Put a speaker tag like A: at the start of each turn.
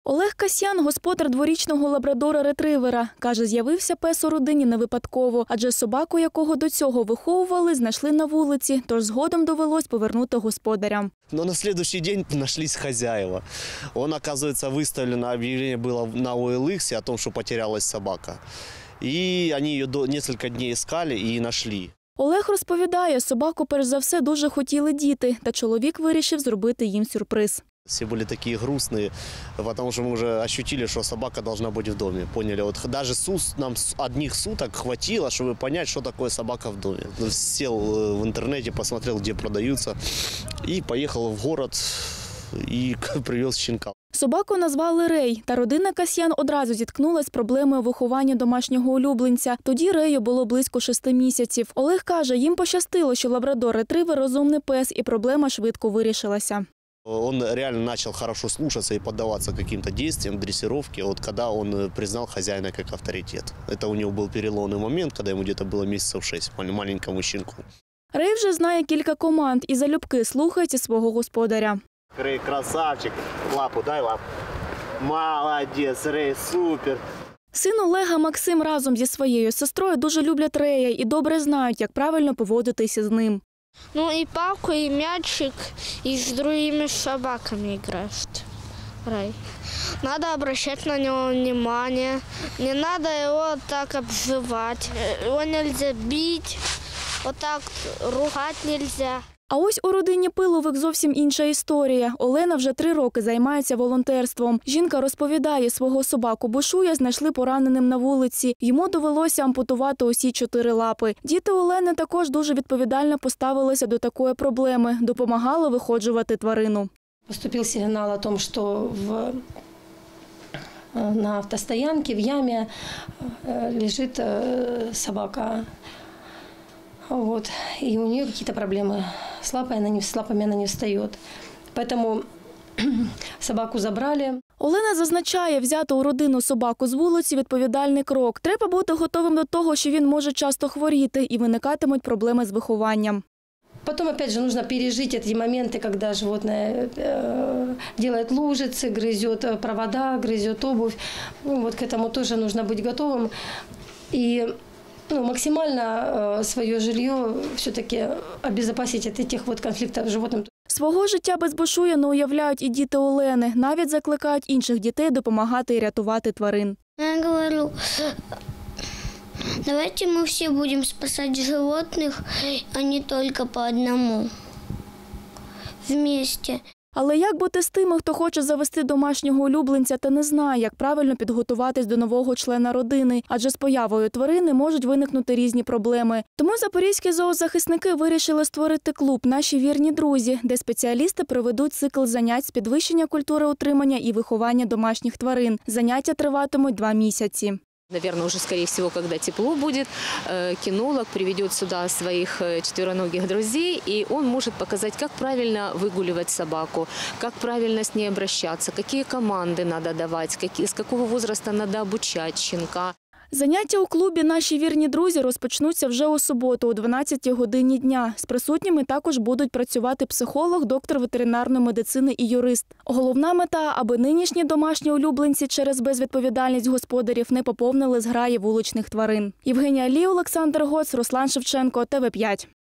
A: Олег Касьян – господар дворічного лабрадора-ретривера. Каже, з'явився пес у родині не випадково, адже собаку, якого до цього виховували, знайшли на вулиці, тож згодом довелось повернути господарям.
B: Но на следующий день нашлись хозяева. Он, оказывается, выставлено объявление было на OLX о том, что потерялась собака. И они ее несколько дней искали и нашли.
A: Олег розповідає, собаку перш за все дуже хотіли діти, та чоловік вирішив зробити їм сюрприз.
B: Все были такие грустные, потому что мы уже ощутили, что собака должна быть в доме. Поняли, вот даже нам одних суток хватило, чтобы понять, что такое собака в доме. Сел в интернете, посмотрел, где продаются, и поехал в город и привез щенка.
A: Собаку назвали Рей, та родина Касьян одразу зіткнулася з проблемою виховання домашнього улюбленця. Тоді Рею було близько 6 місяців. Олег каже, їм пощастило, що лабрадор-ретривер – розумний пес, і проблема швидко вирішилася.
B: Он реально начал хорошо слушаться и поддаваться каким-то действиям, дрессировке, вот когда он признал хозяина как авторитет. Это у него был переломный момент, когда ему где-то было месяцев 6, маленькому щенку.
A: Рей вже знає кілька команд і залюбки слухається свого господаря.
B: Рей, красавчик, лапу дай лапу. Молодець, Рей, супер.
A: Син Олега Максим разом зі своєю сестрою дуже люблять Рея і добре знають, як правильно поводитися з ним.
C: Ну и палку, и мячик, и с другими собаками играет Рей. Надо обращать на него внимание, не надо его так обзывать, его нельзя бить, вот так ругать нельзя.
A: А ось у родині Пилових зовсім інша історія. Олена вже 3 роки займається волонтерством. Жінка розповідає, свого собаку Бушуя знайшли пораненим на вулиці. Йому довелося ампутувати усі 4 лапи. Діти Олени також дуже відповідально поставилися до такої проблеми. Допомагали виходжувати тварину.
D: Поступил сигнал о том, что на автостоянке в яме лежит собака. Вот. И у нее какие-то проблемы с лапами она не встает. Поэтому собаку забрали.
A: Олена зазначає, взяти у родину собаку з вулиці – відповідальний крок. Треба бути готовим до того, що він може часто хворіти і виникатимуть проблеми з вихованням.
D: Потом, опять же, нужно пережить эти моменты, когда животное делает лужицы, грызет провода, грызет обувь. Вот к этому тоже нужно быть готовым. И максимально своє жилье все-таки обезопасить від цих конфліктів з животним.
A: Свого життя без Бушуя не уявляють і діти Олени. Навіть закликають інших дітей допомагати і рятувати тварин.
C: Я говорю, давайте мы все будем спасать животных, а не только по одному. Вместе.
A: Але як бути з тими, хто хоче завести домашнього улюбленця та не знає, як правильно підготуватись до нового члена родини? Адже з появою тварини можуть виникнути різні проблеми. Тому запорізькі зоозахисники вирішили створити клуб «Наші вірні друзі», де спеціалісти проведуть цикл занять з підвищення культури утримання і виховання домашніх тварин. Заняття триватимуть 2 місяці.
E: Наверное, уже, скорее всего, когда тепло будет, кинолог приведет сюда своих четвероногих друзей, и он может показать, как правильно выгуливать собаку, как правильно с ней обращаться, какие команды надо давать, с какого возраста надо обучать щенка.
A: Заняття у клубі «Наші вірні друзі» розпочнуться вже у суботу о 12 годині дня. З присутніми також будуть працювати психолог, доктор ветеринарної медицини і юрист. Головна мета – аби нинішні домашні улюбленці через безвідповідальність господарів не поповнили зграї вуличних тварин. Євгенія Лі, Олександр Гоц, Руслан Шевченко, ТВ5.